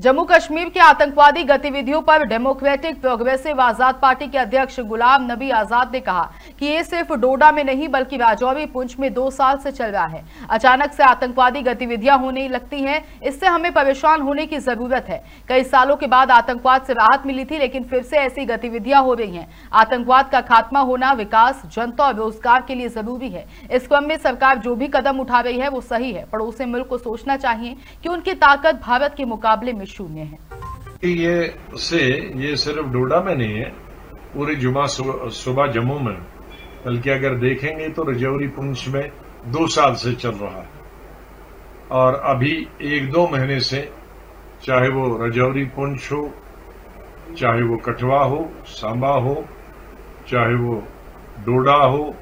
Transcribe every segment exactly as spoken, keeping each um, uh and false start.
जम्मू कश्मीर की आतंकवादी गतिविधियों पर डेमोक्रेटिक प्रोग्रेसिव आजाद पार्टी के अध्यक्ष गुलाम नबी आजाद ने कहा कि ये सिर्फ डोडा में नहीं बल्कि राजौरी पुंछ में दो साल से चल रहा है। अचानक से आतंकवादी गतिविधियां होने लगती हैं, इससे हमें परेशान होने की जरूरत है। कई सालों के बाद आतंकवाद से राहत मिली थी, लेकिन फिर से ऐसी गतिविधियां हो रही हैं। आतंकवाद का खात्मा होना विकास, जनता और रोजगार के लिए जरूरी है। इस क्रम में सरकार जो भी कदम उठा रही है वो सही है। पड़ोसी मुल्क को सोचना चाहिए कि उनकी ताकत भारत के मुकाबले शून्य है। ये से ये सिर्फ डोडा में नहीं है, पूरी जुमा सुबह जम्मू में, बल्कि अगर देखेंगे तो राजौरी पुंछ में दो साल से चल रहा है। और अभी एक दो महीने से, चाहे वो राजौरी पुंछ हो, चाहे वो कठुआ हो, सांबा हो, चाहे वो डोडा हो,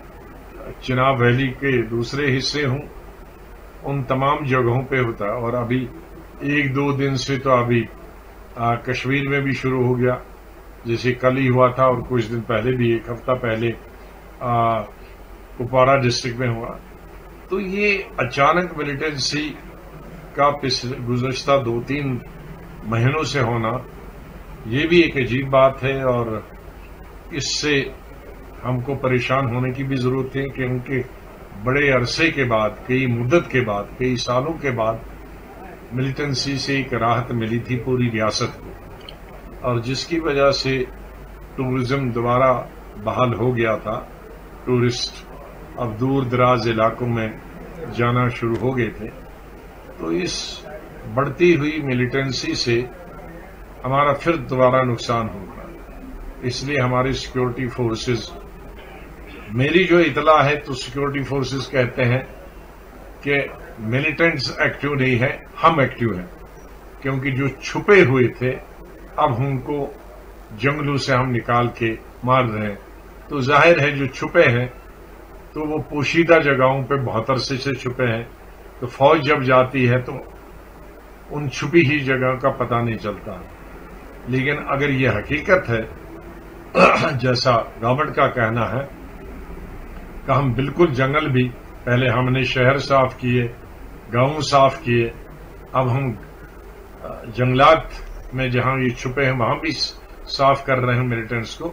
चिनाब वैली के दूसरे हिस्से हों, उन तमाम जगहों पे होता है। और अभी एक दो दिन से तो अभी आ, कश्मीर में भी शुरू हो गया, जैसे कल ही हुआ था और कुछ दिन पहले भी, एक हफ्ता पहले आ, कुपवाड़ा डिस्ट्रिक्ट में हुआ। तो ये अचानक मिलिटेंसी का पिछले गुज़श्ता दो तीन महीनों से होना, ये भी एक अजीब बात है। और इससे हमको परेशान होने की भी जरूरत है कि उनके बड़े अरसे के बाद, कई मुद्दत के बाद, कई सालों के बाद मिलिटेंसी से एक राहत मिली थी पूरी रियासत को, और जिसकी वजह से टूरिज्म दोबारा बहाल हो गया था। टूरिस्ट अब दूर दराज इलाकों में जाना शुरू हो गए थे। तो इस बढ़ती हुई मिलिटेंसी से हमारा फिर दोबारा नुकसान होगा। इसलिए हमारी सिक्योरिटी फोर्सेस, मेरी जो इतला है तो सिक्योरिटी फोर्सेस कहते हैं कि मिलिटेंट्स एक्टिव नहीं है, हम एक्टिव हैं, क्योंकि जो छुपे हुए थे अब उनको जंगलों से हम निकाल के मार रहे हैं। तो जाहिर है जो छुपे हैं तो वो पोशीदा जगहों पे बहुत अरसे से छुपे हैं। तो फौज जब जाती है तो उन छुपी ही जगह का पता नहीं चलता। लेकिन अगर ये हकीकत है जैसा गवर्नमेंट का कहना है कि हम बिल्कुल जंगल भी, पहले हमने शहर साफ किए, गांव साफ किए, अब हम जंगलात में जहां ये छुपे हैं वहां भी साफ कर रहे हैं मिलिटेंट्स को,